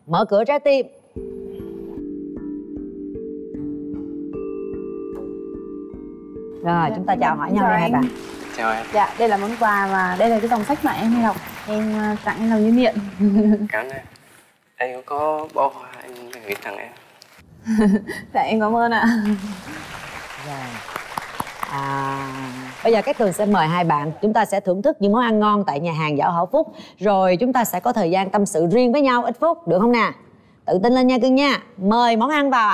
mở cửa trái tim. Rồi chúng ta chào hỏi nhau nha hai bạn. Chào em. Dạ, đây là món quà và đây là cái dòng sách mà em hay đọc. Em tặng em làm lưu niệm. Cảm ơn em. Anh có bó hoa anh gửi tặng em. Dạ em cảm ơn ạ. Rồi. Bây giờ Cát Tường sẽ mời hai bạn, chúng ta sẽ thưởng thức những món ăn ngon tại nhà hàng Giảo Hảo Phúc. Rồi chúng ta sẽ có thời gian tâm sự riêng với nhau ít phút, được không nè? Tự tin lên nha cưng nha. Mời món ăn vào ạ.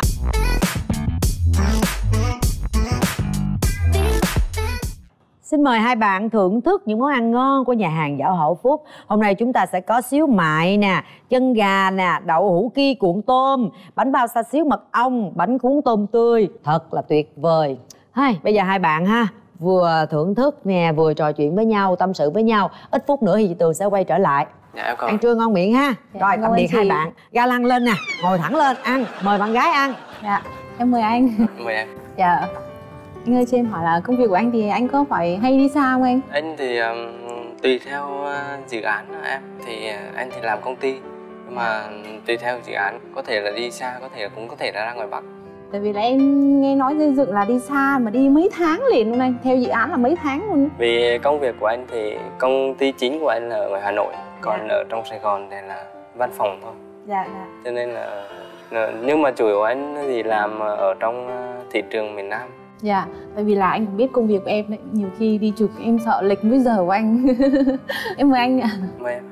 Xin mời hai bạn thưởng thức những món ăn ngon của nhà hàng Giảo Hảo Phúc. Hôm nay chúng ta sẽ có xíu mại nè, chân gà nè, đậu hũ ki cuộn tôm, bánh bao xa xíu mật ong, bánh cuốn tôm tươi. Thật là tuyệt vời. Bây giờ hai bạn ha, vừa thưởng thức nè, vừa trò chuyện với nhau, tâm sự với nhau. Ít phút nữa thì chị Tường sẽ quay trở lại. Dạ em còn. Ăn trưa ngon miệng ha. Dạ, rồi tạm biệt hai chị. bạn. Ga lăng lên nè, ngồi thẳng lên ăn. Mời bạn gái ăn. Dạ, em mời anh. Mời em. Dạ. Anh ơi cho em hỏi là công việc của anh thì anh có phải hay đi xa không anh? Anh thì tùy theo dự án em. Thì anh thì làm công ty. Nhưng mà tùy theo dự án, có thể là đi xa, cũng có thể là ra ngoài Bắc. Tại vì là em nghe nói xây dựng là đi xa mà đi mấy tháng liền luôn anh. Theo dự án là mấy tháng luôn. Vì công việc của anh thì công ty chính của anh là ở ngoài Hà Nội. Còn ở trong Sài Gòn thì là văn phòng thôi. Dạ. Cho nên là nhưng mà chủ yếu anh thì làm ở trong thị trường miền Nam. Dạ, tại vì là anh cũng biết công việc của em đấy. Nhiều khi đi chụp em sợ lệch với giờ của anh. Em mời anh ạ. Mời em.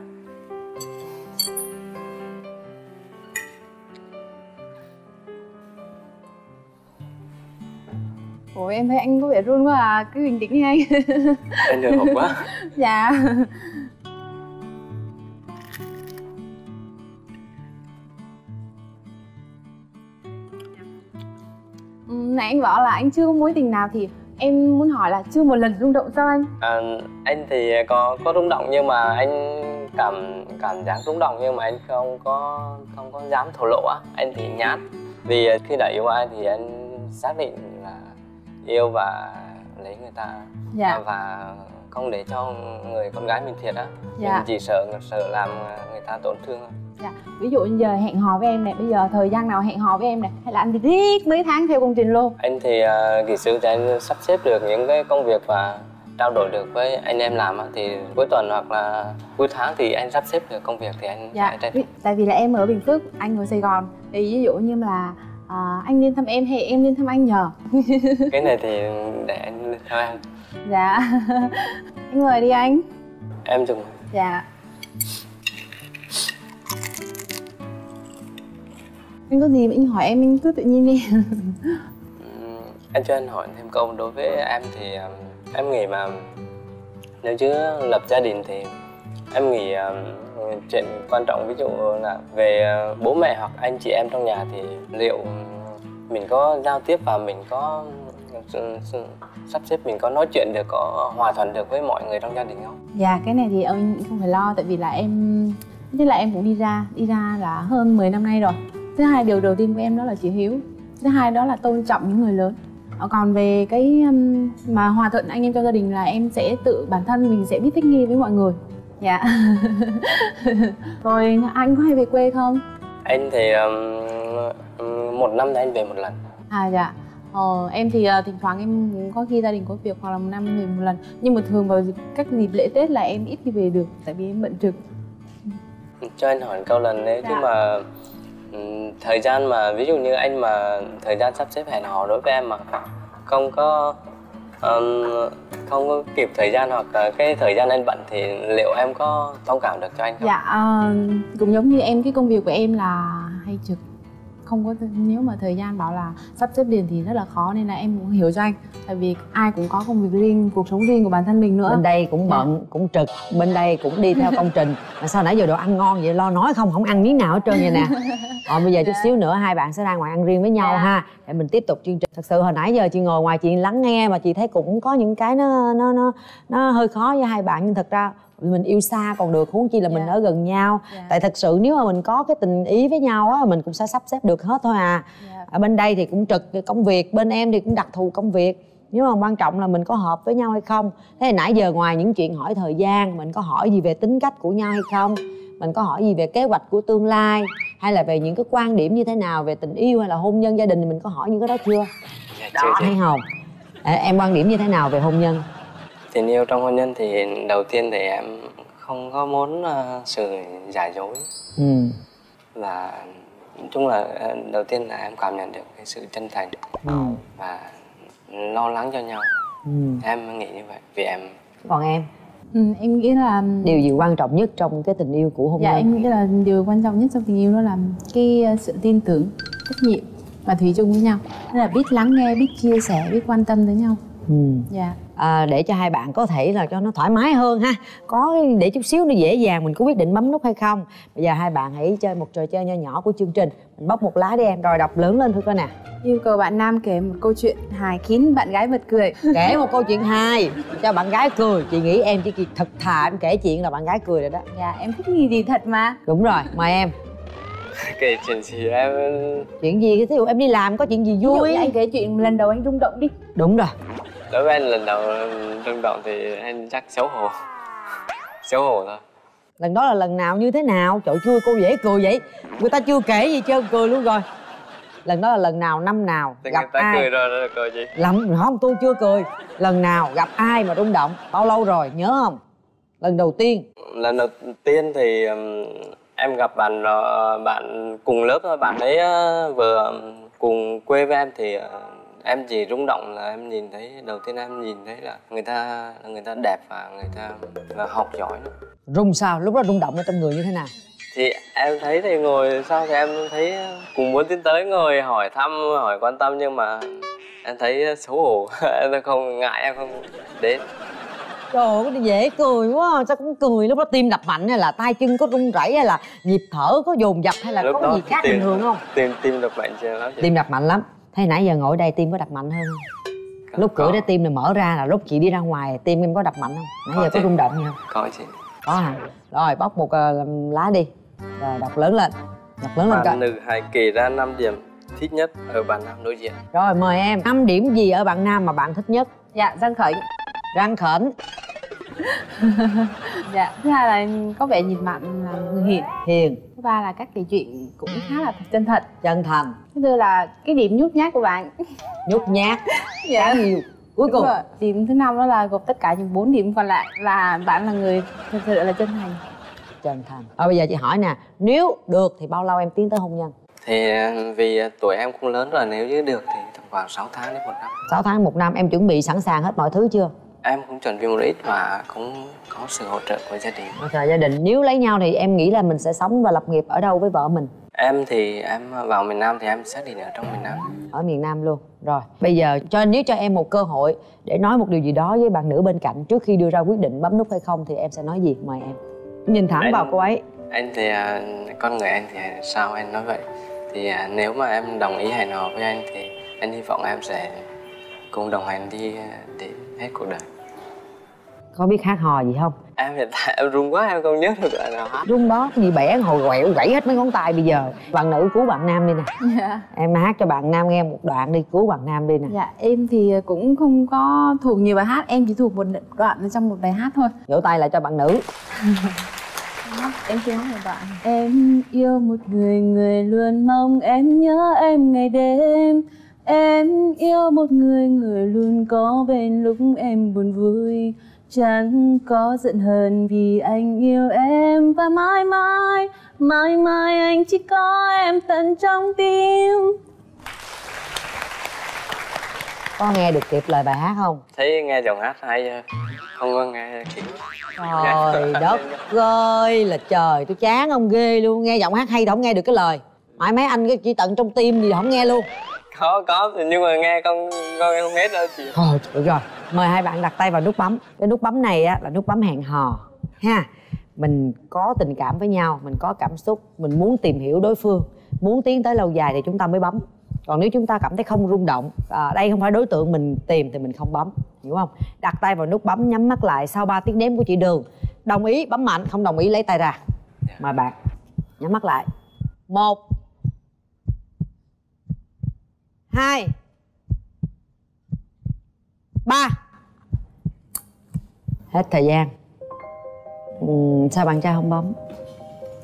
Ôi em thấy anh có vẻ run quá à, cứ bình tĩnh đi anh. Anh hồi hộp quá. Dạ. Nãy anh bảo là anh chưa có mối tình nào thì em muốn hỏi là chưa một lần rung động sao anh? Anh thì có rung động nhưng mà anh cảm giác rung động nhưng mà anh không có dám thổ lộ á. Anh thì nhát. Vì khi đã yêu ai thì anh xác định là yêu và lấy người ta. Dạ. Và không để cho người con gái mình thiệt á. Dạ. Mình chỉ sợ làm người ta tổn thương thôi. Dạ. Ví dụ như giờ hẹn hò với em này, bây giờ thời gian nào hẹn hò với em này, hay là anh đi riết mấy tháng theo công trình luôn? Anh thì kỹ sư thì anh sắp xếp được những cái công việc và trao đổi được với anh em làm á, thì cuối tuần hoặc là cuối tháng thì anh sắp xếp được công việc thì anh Dạ. sẽ tranh. Tại vì là em ở Bình Phước, anh ở Sài Gòn. Thì ví dụ như là anh lên thăm em hay em lên thăm anh nhờ? Cái này thì để anh lên theo em. Dạ. Anh mời đi anh. Em dùng. Dạ. Anh có gì mà anh hỏi em cứ tự nhiên đi. Anh cho anh hỏi thêm câu, đối với em thì em nghĩ mà nếu chứ lập gia đình thì em nghĩ chuyện quan trọng ví dụ là về bố mẹ hoặc anh chị em trong nhà thì liệu mình có giao tiếp và mình có sắp xếp, mình có nói chuyện được, có hòa thuận được với mọi người trong gia đình không? Dạ cái này thì ông không phải lo, tại vì là em nhất là em cũng đi ra là hơn 10 năm nay rồi. Thứ hai, điều đầu tiên của em đó là chữ hiếu. Thứ hai đó là tôn trọng những người lớn. Còn về cái mà hòa thuận anh em trong gia đình là em sẽ tự bản thân mình sẽ biết thích nghi với mọi người. Dạ. Rồi anh có hay về quê không? Anh thì một năm thì anh về một lần. À dạ. Em thì thỉnh thoảng em có khi gia đình có việc hoặc là một năm về một lần. Nhưng mà thường vào các dịp lễ Tết là em ít khi về được, tại vì em bận trực. Cho anh hỏi câu lần đấy, chứ mà thời gian mà ví dụ như anh mà thời gian sắp xếp hẹn hò đối với em mà không có kịp thời gian hoặc cái thời gian anh bận thì liệu em có thông cảm được cho anh không? Dạ cũng giống như em, cái công việc của em là hay trực, không có, nếu mà thời gian bảo là sắp xếp liền thì rất là khó, nên là em cũng hiểu cho anh, tại vì ai cũng có công việc riêng, cuộc sống riêng của bản thân mình nữa. Bên đây cũng bận, cũng trực, bên đây cũng đi theo công trình. Mà sao nãy giờ đồ ăn ngon vậy, lo nói không ăn miếng nào hết trơn vậy nè. Bây giờ chút xíu nữa hai bạn sẽ ra ngoài ăn riêng với nhau ha, để mình tiếp tục chương trình. Thật sự hồi nãy giờ chị ngồi ngoài chị lắng nghe mà chị thấy cũng có những cái nó hơi khó với hai bạn, nhưng thật ra mình yêu xa còn được, huống chi là mình ở gần nhau. Tại thật sự nếu mà mình có cái tình ý với nhau á, mình cũng sẽ sắp xếp được hết thôi à. Ở bên đây thì cũng trực công việc, bên em thì cũng đặc thù công việc. Nhưng mà quan trọng là mình có hợp với nhau hay không. Thế nãy giờ ngoài những chuyện hỏi thời gian, mình có hỏi gì về tính cách của nhau hay không, Mình có hỏi gì về kế hoạch của tương lai, hay là về những cái quan điểm như thế nào về tình yêu hay là hôn nhân gia đình, thì mình có hỏi những cái đó chưa? Dạ, Đó, thấy không? Em quan điểm như thế nào về hôn nhân? Tình yêu trong hôn nhân thì đầu tiên thì em không có muốn sự giả dối. Và nói chung là đầu tiên là em cảm nhận được cái sự chân thành và lo lắng cho nhau. Em nghĩ như vậy vì em. Còn em? Em nghĩ là điều gì quan trọng nhất trong cái tình yêu của hôn nhân? Em nghĩ là điều quan trọng nhất trong tình yêu đó là cái sự tin tưởng, trách nhiệm và thủy chung với nhau. Nên là biết lắng nghe, biết chia sẻ, biết quan tâm tới nhau. Để cho hai bạn có thể là cho nó thoải mái hơn ha, có để chút xíu nó dễ dàng mình có quyết định bấm nút hay không. Bây giờ hai bạn hãy chơi một trò chơi nho nhỏ của chương trình. Mình bóc một lá đi em, rồi đọc lớn lên thôi coi nè. Yêu cầu bạn nam kể một câu chuyện hài khiến bạn gái bật cười. Kể một câu chuyện hài cho bạn gái cười. Chị nghĩ em chỉ thật thà em kể chuyện là bạn gái cười rồi đó. Dạ em thích gì thì thật mà. Đúng rồi, mời em. Kể chuyện gì em? Chuyện gì? Ví dụ em đi làm có chuyện gì vui. Ví dụ anh kể chuyện lần đầu anh rung động đi. Đúng rồi. Đối với anh lần đầu rung động thì anh chắc xấu hổ. Xấu hổ thôi. Lần đó là lần nào, như thế nào? Trời ơi, cô dễ cười vậy. Người ta chưa kể gì trơn cười luôn rồi. Lần đó là lần nào, năm nào, thì gặp người ta ai? Cười rồi cười gì? Không, tôi chưa cười. Lần nào, gặp ai mà rung động? Bao lâu rồi, nhớ không? Lần đầu tiên. Lần đầu tiên thì em gặp bạn cùng lớp thôi. Bạn ấy vừa cùng quê với em thì em chỉ rung động là em nhìn thấy, đầu tiên em nhìn thấy là người ta đẹp và người ta là học giỏi nữa. Rung sao? Lúc đó rung động ở trong người như thế nào? Thì em thấy thì ngồi sau thì em thấy cùng muốn tiến tới ngồi hỏi thăm, hỏi quan tâm, nhưng mà em thấy xấu hổ. Em không ngại, em không đến. Trời ơi, cái dễ cười quá. Sao cũng cười? Lúc đó tim đập mạnh hay là tay chân có run rẩy, hay là nhịp thở có dồn dập, hay là lúc có gì khác bình thường không? Tim đập mạnh chưa lắm. Tim đập mạnh lắm. Thấy nãy giờ ngồi đây tim có đập mạnh hơn không? Lúc cửa cái tim này mở ra là lúc chị đi ra ngoài tim em có đập mạnh không? Nãy giờ có rung động gì không? Có chị. Có hả? Rồi bóc một lá đi. Rồi đọc lớn lên. Đọc lớn lên coi. Bạn nữ hãy kể ra 5 điểm thích nhất ở bạn nam đối diện. Rồi mời em. 5 điểm gì ở bạn nam mà bạn thích nhất? Dạ răng khểnh. Răng khểnh. Dạ, thứ hai là có vẻ nhìn mặn, là người hiền. Hiền. Thứ ba là các kể chuyện cũng khá là chân thật. Chân thành. Thứ tư là cái điểm nhút nhát của bạn. Nhút nhát. Dạ. Nhiều. Cuối cùng điểm thứ 5 đó là gộp tất cả những 4 điểm còn lại là bạn là người thật sự là chân thành. Chân thành. Bây giờ chị hỏi nè, nếu được thì bao lâu em tiến tới hôn nhân? Thì vì tuổi em cũng lớn rồi, nếu như được thì tầm khoảng 6 tháng đến 1 năm. 6 tháng 1 năm. Em chuẩn bị sẵn sàng hết mọi thứ chưa? Em cũng chuẩn bị một ít và cũng có sự hỗ trợ của gia đình. Hỗ trợ gia đình. Nếu lấy nhau thì em nghĩ là mình sẽ sống và lập nghiệp ở đâu với vợ mình? Em thì em vào miền Nam thì em xác định ở trong miền Nam. Ở miền Nam luôn. Rồi, bây giờ nếu cho em một cơ hội để nói một điều gì đó với bạn nữ bên cạnh trước khi đưa ra quyết định bấm nút hay không thì em sẽ nói gì? Mời em. Nhìn thẳng vào cô ấy. Anh thì con người anh thì sao anh nói vậy? Thì nếu mà em đồng ý hẹn hò với anh thì anh hy vọng em sẽ cùng đồng hành đi đến hết cuộc đời. Có biết hát hò gì không? Em hiện tại em run quá, em không nhớ được là nào hát. Run đó, gì bẻ hồi quẹo gãy hết mấy ngón tay bây giờ. Bạn nữ cứu bạn nam đi nè. Dạ. Em hát cho bạn nam nghe một đoạn đi, cứu bạn nam đi nè. Dạ, em thì cũng không có thuộc nhiều bài hát, em chỉ thuộc một đoạn trong một bài hát thôi. Vỗ tay lại cho bạn nữ. Em chưa hát một đoạn. Em yêu một người, người luôn mong em nhớ em ngày đêm. Em yêu một người, người luôn có bên lúc em buồn vui. Chẳng có giận hờn vì anh yêu em. Và mãi mãi, mãi mãi anh chỉ có em tận trong tim. Có nghe được kịp lời bài hát không? Thấy nghe giọng hát hay, không có nghe kịp. Trời đất ơi là trời, tôi chán ông ghê luôn. Nghe giọng hát hay không nghe được cái lời. Mãi mấy anh chỉ tận trong tim gì không nghe luôn. Có nhưng mà nghe không hết đâu chị. Thôi được rồi, mời hai bạn đặt tay vào nút bấm. Cái nút bấm này á là nút bấm hẹn hò ha. Mình có tình cảm với nhau, mình có cảm xúc, mình muốn tìm hiểu đối phương, muốn tiến tới lâu dài thì chúng ta mới bấm. Còn nếu chúng ta cảm thấy không rung động, đây không phải đối tượng mình tìm thì mình không bấm, hiểu không? Đặt tay vào nút bấm, nhắm mắt lại. Sau 3 tiếng đếm của chị Đường, đồng ý bấm mạnh, không đồng ý lấy tay ra. Mời bạn nhắm mắt lại. 1 2 3. Hết thời gian. Sao bạn trai không bấm?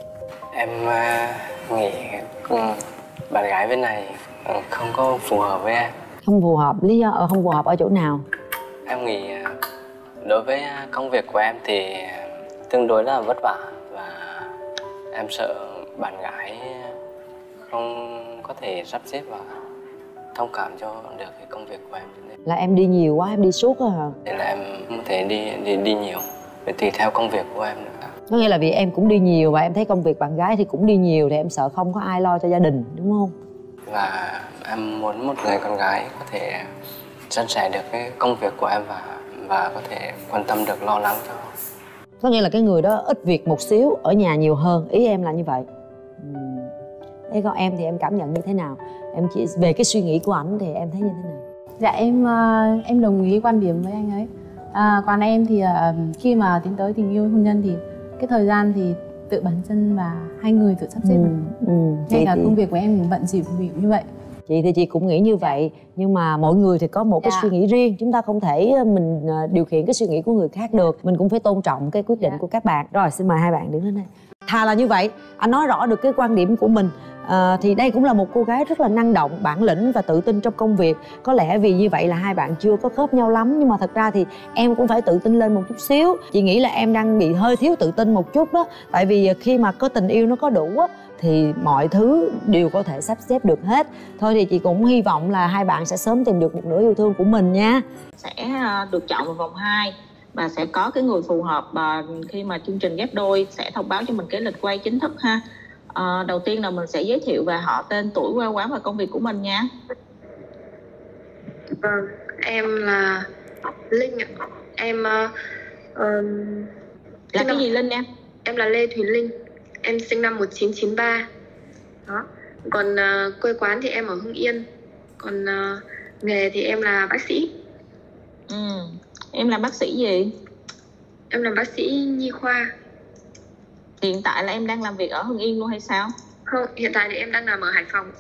Em nghĩ bạn gái bên này không có phù hợp với em. Không phù hợp, lý do không phù hợp ở chỗ nào? Em nghĩ đối với công việc của em thì tương đối là vất vả, và em sợ bạn gái không có thể sắp xếp và thông cảm cho được cái công việc của em. Là em đi nhiều quá, em đi suốt á hả? Thì là em không thể đi nhiều, phải tùy theo công việc của em nữa. Có nghĩa là vì em cũng đi nhiều và em thấy công việc bạn gái thì cũng đi nhiều, thì em sợ không có ai lo cho gia đình, đúng không? Và em muốn một người con gái có thể san sẻ được cái công việc của em và có thể quan tâm được, lo lắng cho. Có nghĩa là cái người đó ít việc một xíu, ở nhà nhiều hơn, ý em là như vậy. Thế còn em thì em cảm nhận như thế nào? Em chỉ về cái suy nghĩ của ảnh thì em thấy như thế nào? Dạ em đồng ý quan điểm với anh ấy. Còn em thì khi mà tiến tới tình yêu hôn nhân thì cái thời gian thì tự bản thân và hai người tự sắp xếp. Ngay cả công việc của em cũng bận rộn như vậy. Chị thì chị cũng nghĩ như vậy, nhưng mà mỗi người thì có một cái suy nghĩ riêng. Chúng ta không thể mình điều khiển cái suy nghĩ của người khác được. Mình cũng phải tôn trọng cái quyết định của các bạn. Rồi, xin mời hai bạn đứng lên đây. Thà là như vậy, anh nói rõ được cái quan điểm của mình. Thì đây cũng là một cô gái rất là năng động, bản lĩnh và tự tin trong công việc. Có lẽ vì như vậy là hai bạn chưa có khớp nhau lắm, nhưng mà thật ra thì em cũng phải tự tin lên một chút xíu. Chị nghĩ là em đang bị hơi thiếu tự tin một chút đó. Tại vì khi mà có tình yêu nó có đủ á, thì mọi thứ đều có thể sắp xếp được hết. Thôi thì chị cũng hy vọng là hai bạn sẽ sớm tìm được một nửa yêu thương của mình nha. Sẽ được chọn vào vòng 2 và sẽ có cái người phù hợp, và khi mà chương trình ghép đôi sẽ thông báo cho mình cái lịch quay chính thức ha. Đầu tiên là mình sẽ giới thiệu về họ, tên, tuổi, quê quán và công việc của mình nha. Em là Linh ạ. Em là cái gì Linh em? Em là Lê Thùy Linh. Em sinh năm 1993. Đó. Còn quê quán thì em ở Hưng Yên. Còn nghề thì em là bác sĩ. Em làm bác sĩ gì? Em làm bác sĩ nhi khoa. Hiện tại là em đang làm việc ở Hưng Yên luôn hay sao? Không, hiện tại thì em đang làm ở Hải Phòng.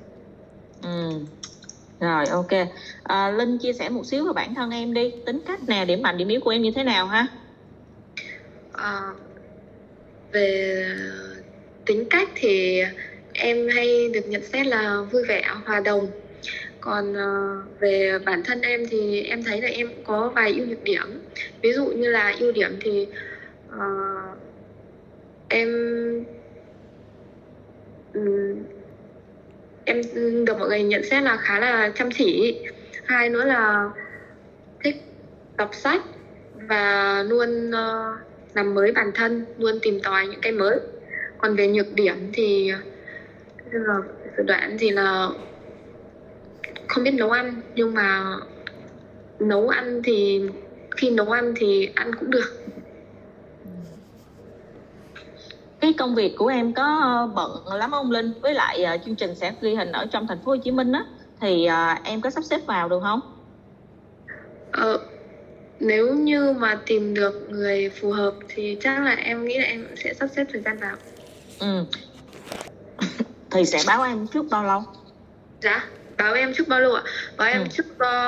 Rồi, ok. Linh chia sẻ một xíu về bản thân em đi. Tính cách nè, điểm mạnh, điểm yếu của em như thế nào ha? Về tính cách thì em hay được nhận xét là vui vẻ, hòa đồng. Còn về bản thân em thì em thấy là em có vài ưu nhược điểm. Ví dụ như là ưu điểm thì em được mọi người nhận xét là khá là chăm chỉ. Hai nữa là thích đọc sách và luôn làm mới bản thân, luôn tìm tòi những cái mới. Còn về nhược điểm thì dự đoán thì là không biết nấu ăn, nhưng mà nấu ăn thì khi nấu ăn thì ăn cũng được. Cái công việc của em có bận lắm không Linh? Với lại chương trình sẽ ghi hình ở trong thành phố Hồ Chí Minh á, thì em có sắp xếp vào được không? Nếu như mà tìm được người phù hợp thì chắc là em nghĩ là em sẽ sắp xếp thời gian vào. Thì sẽ báo em trước bao lâu? Dạ, báo em trước bao lâu ạ? Báo em trước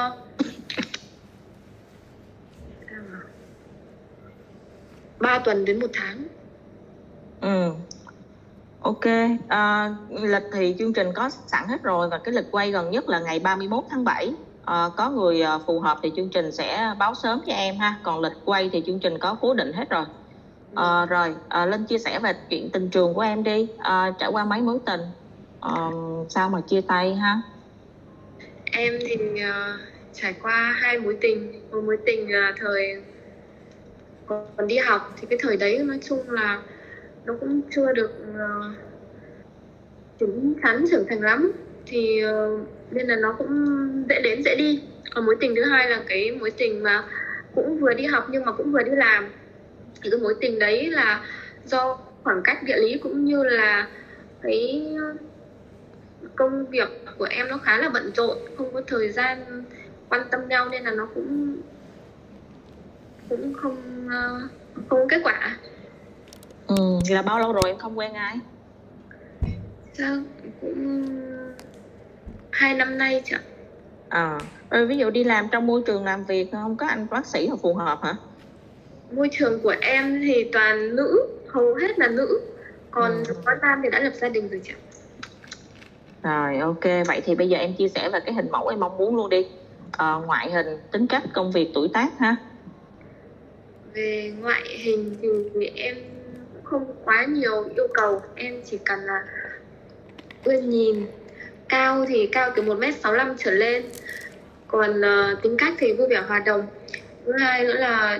3 tuần đến 1 tháng. Ok, lịch thì chương trình có sẵn hết rồi, và cái lịch quay gần nhất là ngày 31 tháng 7. Có người phù hợp thì chương trình sẽ báo sớm cho em ha. Còn lịch quay thì chương trình có cố định hết rồi. Linh chia sẻ về chuyện tình trường của em đi. Trải qua mấy mối tình, sao mà chia tay ha? Em thì trải qua 2 mối tình. Một mối tình là thời còn đi học, thì cái thời đấy nói chung là nó cũng chưa được chín chắn trưởng thành lắm, thì nên là nó cũng dễ đến dễ đi. Còn mối tình thứ hai là cái mối tình mà cũng vừa đi học nhưng mà cũng vừa đi làm. Thì cái mối tình đấy là do khoảng cách địa lý cũng như là cái công việc của em nó khá là bận rộn, không có thời gian quan tâm nhau, nên là nó cũng không có kết quả. Là bao lâu rồi em không quen ai? Sao cũng 2 năm nay chứ. Rồi ví dụ đi làm trong môi trường làm việc không có anh bác sĩ nào phù hợp hả? Môi trường của em thì toàn nữ, hầu hết là nữ. Còn có nam thì đã lập gia đình rồi chị ạ. Rồi ok, vậy thì bây giờ em chia sẻ về cái hình mẫu em mong muốn luôn đi. Ngoại hình, tính cách, công việc, tuổi tác ha. Về ngoại hình thì em cũng không quá nhiều yêu cầu. Em chỉ cần là ưa nhìn. Cao thì cao từ 1m65 trở lên. Còn tính cách thì vui vẻ hòa đồng. Thứ hai nữa là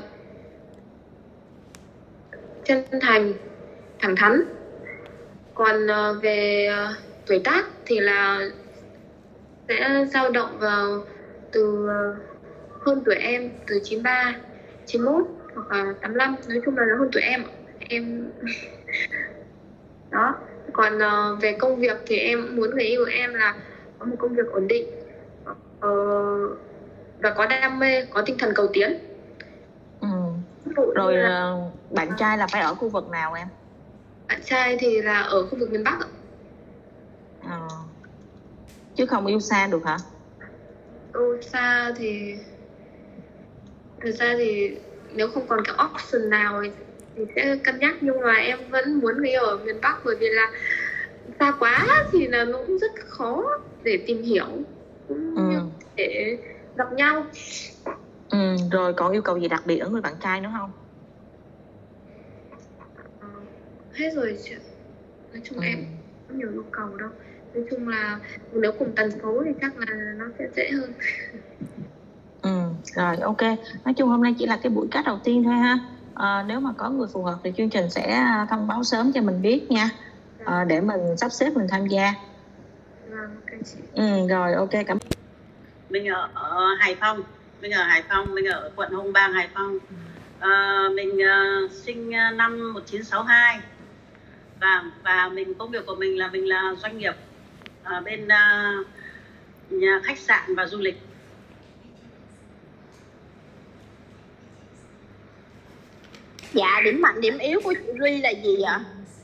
chân thành, thẳng thắn. Còn về tuổi tác thì là sẽ dao động vào từ hơn tuổi em, từ 93, 91 hoặc là 85. Nói chung là nó hơn tuổi em đó. Còn về công việc thì em muốn người yêu của em là có một công việc ổn định và có đam mê, có tinh thần cầu tiến. Rồi bạn trai là phải ở khu vực nào em? Bạn trai thì là ở khu vực miền Bắc ạ. Chứ không yêu xa được hả? Xa thì thực ra thì nếu không còn cái option nào thì sẽ cân nhắc, nhưng mà em vẫn muốn người yêu ở miền Bắc, bởi vì là xa quá thì là nó cũng rất khó để tìm hiểu, để gặp nhau. Rồi còn yêu cầu gì đặc biệt ở người bạn trai nữa không? Hết rồi chị. Nói chung em không nhiều yêu cầu đâu. Nói chung là nếu cùng tần số thì chắc là nó sẽ dễ hơn. Rồi ok. Nói chung hôm nay chỉ là cái buổi chat đầu tiên thôi ha. Nếu mà có người phù hợp thì chương trình sẽ thông báo sớm cho mình biết nha. Để mình sắp xếp mình tham gia. Okay, chị. Rồi ok, cảm ơn. Mình ở Hải Phòng. Mình ở quận Hồng Bàng, Hải Phòng. Mình sinh năm 1962 và công việc của mình là doanh nghiệp bên nhà khách sạn và du lịch. Dạ, điểm mạnh điểm yếu của chị Ly là gì ạ?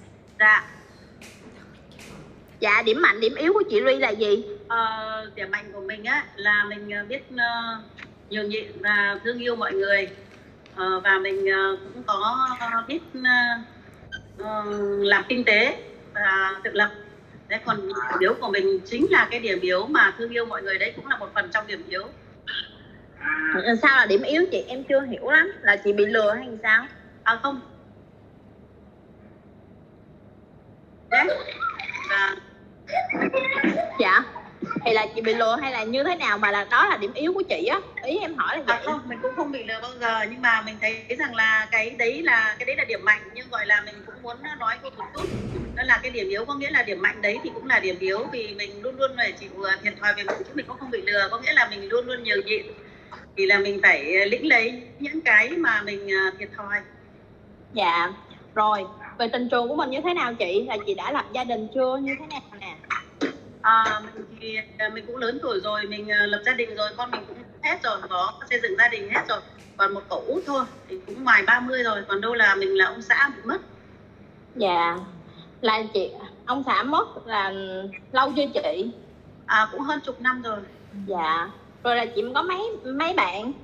Dạ, điểm mạnh điểm yếu của chị Ly là gì? Điểm mạnh của mình á là mình biết nhường nhịn và thương yêu mọi người, và mình cũng có biết làm kinh tế và tự lập. Đấy, còn điểm yếu của mình chính là cái điểm yếu mà thương yêu mọi người, đấy cũng là một phần trong điểm yếu. Sao là điểm yếu chị? Em chưa hiểu lắm. Là chị bị lừa hay sao? Không. Đấy. Dạ. Thì là chị bị lừa hay là như thế nào mà là đó là điểm yếu của chị á? Ý em hỏi là vậy. Không, mình cũng không bị lừa bao giờ, nhưng mà mình thấy rằng là cái đấy là điểm mạnh, nhưng gọi là mình cũng muốn nói một chút. Đó là cái điểm yếu, có nghĩa là điểm mạnh đấy thì cũng là điểm yếu, vì mình luôn luôn phải chịu thiệt thòi về mình, chứ mình cũng không bị lừa. Có nghĩa là mình luôn luôn nhường nhịn, thì là mình phải lĩnh lấy những cái mà mình thiệt thòi. Dạ. Rồi, về tình trường của mình như thế nào chị? Là chị đã lập gia đình chưa? Như thế nào nè? Mình cũng lớn tuổi rồi, mình lập gia đình rồi, con mình cũng hết rồi, có xây dựng gia đình hết rồi. Còn một cậu út thôi, thì cũng ngoài 30 rồi, còn đâu là mình là ông xã bị mất. Dạ. Là chị, ông xã mất là lâu chưa chị? Cũng hơn chục năm rồi. Dạ. Rồi là chị có mấy bạn?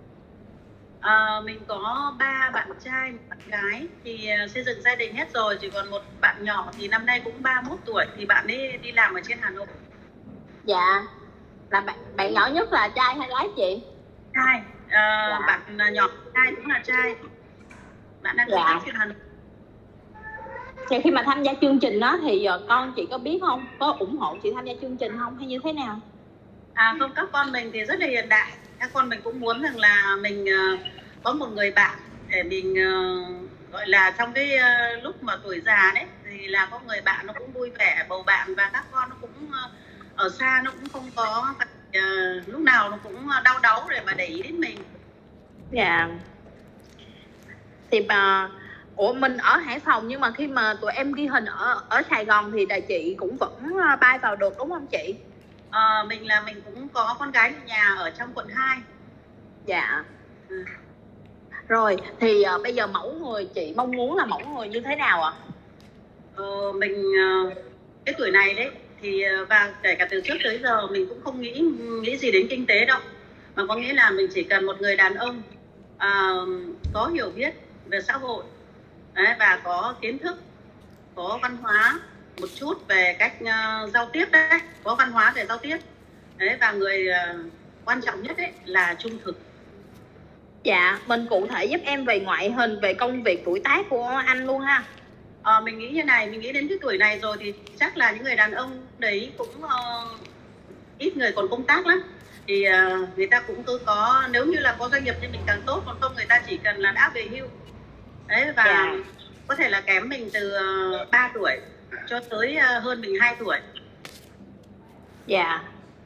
Mình có 3 bạn trai, 1 bạn gái, thì xây dựng gia đình hết rồi. Chỉ còn một bạn nhỏ thì năm nay cũng 31 tuổi, thì bạn ấy đi làm ở trên Hà Nội. Dạ. Là bạn nhỏ nhất là trai hay gái chị? Trai. Dạ. Bạn nhỏ trai cũng là trai. Bạn đang ở trên Hà Nội. Thì khi mà tham gia chương trình đó thì con chị có biết không? Có ủng hộ chị tham gia chương trình không hay như thế nào? Không, các con mình thì rất là hiện đại. Các con mình cũng muốn rằng là mình có một người bạn để mình gọi là trong cái lúc mà tuổi già đấy, thì là có người bạn nó cũng vui vẻ, bầu bạn, và các con nó cũng ở xa, nó cũng không có lúc nào nó cũng đau đáu để mà để ý đến mình. Dạ. Thì mà mình ở Hải Phòng, nhưng mà khi mà tụi em ghi hình ở Sài Gòn thì là chị cũng vẫn bay vào được đúng không chị? Mình cũng có con gái nhà ở trong quận 2. Dạ. Rồi thì bây giờ mẫu người chị mong muốn là mẫu người như thế nào ạ? Mình cái tuổi này đấy thì và kể cả từ trước tới giờ mình cũng không nghĩ gì đến kinh tế đâu, mà có nghĩa là mình chỉ cần một người đàn ông có hiểu biết về xã hội đấy, và có kiến thức có văn hóa một chút về cách giao tiếp đấy, có văn hóa về giao tiếp đấy, và người quan trọng nhất đấy là trung thực. Dạ, mình cụ thể giúp em về ngoại hình, về công việc, tuổi tác của anh luôn ha. Mình nghĩ như này, mình nghĩ đến cái tuổi này rồi thì chắc là những người đàn ông đấy cũng ít người còn công tác lắm, thì người ta cũng cứ có, nếu như là có doanh nghiệp thì mình càng tốt, còn không người ta chỉ cần là đã về hưu đấy, và có thể là kém mình từ 3 tuổi cho tới hơn mình 2 tuổi. Dạ.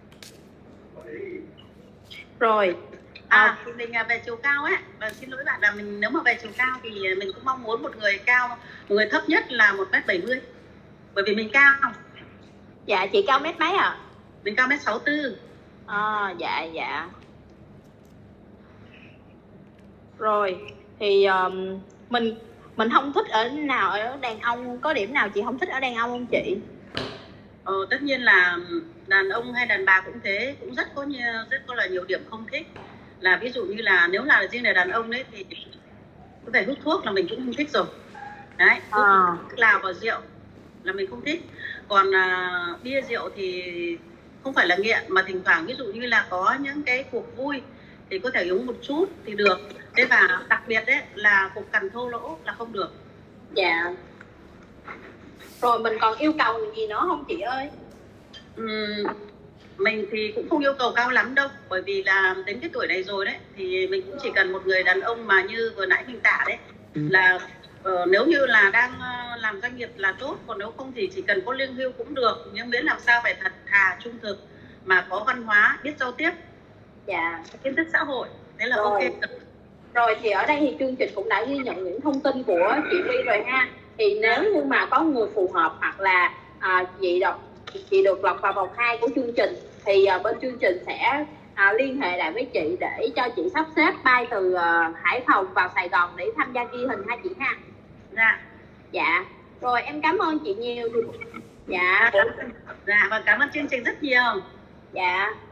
Rồi thì mình về chiều cao ấy, và xin lỗi bạn là mình, nếu mà về chiều cao thì mình cũng mong muốn một người cao, một người thấp nhất là 1m70, bởi vì mình cao. Dạ, chị cao mét mấy ạ? Mình cao 1m64. Dạ. Rồi thì mình không thích ở nào ở đàn ông, có điểm nào chị không thích ở đàn ông không chị? Tất nhiên là đàn ông hay đàn bà cũng thế, cũng rất có là nhiều điểm không thích. Là ví dụ như là nếu là riêng là đàn ông đấy thì có thể hút thuốc là mình cũng không thích rồi đấy, hút lào vào rượu là mình không thích. Còn bia rượu thì không phải là nghiện, mà thỉnh thoảng ví dụ như là có những cái cuộc vui thì có thể uống một chút thì được. Thế và đặc biệt đấy là cục cằn thô lỗ là không được. Dạ. Rồi mình còn yêu cầu gì nữa không chị ơi? Mình thì cũng không yêu cầu cao lắm đâu, bởi vì là đến cái tuổi này rồi đấy thì mình cũng chỉ cần một người đàn ông mà như vừa nãy mình tả đấy, là nếu như là đang làm doanh nghiệp là tốt, còn nếu không thì chỉ cần có lương hưu cũng được, nhưng miễn làm sao phải thật thà, trung thực, mà có văn hóa, biết giao tiếp, kiến thức xã hội, thế là ok. Rồi thì ở đây thì chương trình cũng đã ghi nhận những thông tin của chị Huy rồi ha. Thì nếu như mà có người phù hợp hoặc là chị được lọt vào vòng 2 của chương trình thì bên chương trình sẽ liên hệ lại với chị để cho chị sắp xếp bay từ Hải Phòng vào Sài Gòn để tham gia ghi hình ha chị ha. Dạ. Rồi em cảm ơn chị nhiều. Dạ. Và cảm ơn chương trình rất nhiều. Dạ.